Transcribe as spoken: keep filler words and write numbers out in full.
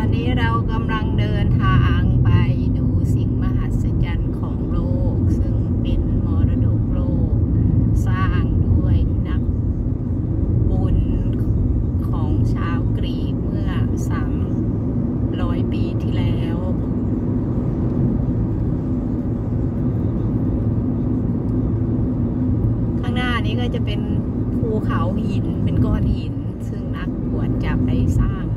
นี้เรากำลังเดินทางไปดูสิ่งมหัศจรรย์ของโลกซึ่งเป็นมรดกโลกสร้างด้วยนักบุญของชาวกรีกเมื่อสามร้อยปีที่แล้วข้างหน้านี้ก็จะเป็นภูเขาหินเป็นก้อนหินซึ่งนักบวชจับได้สร้าง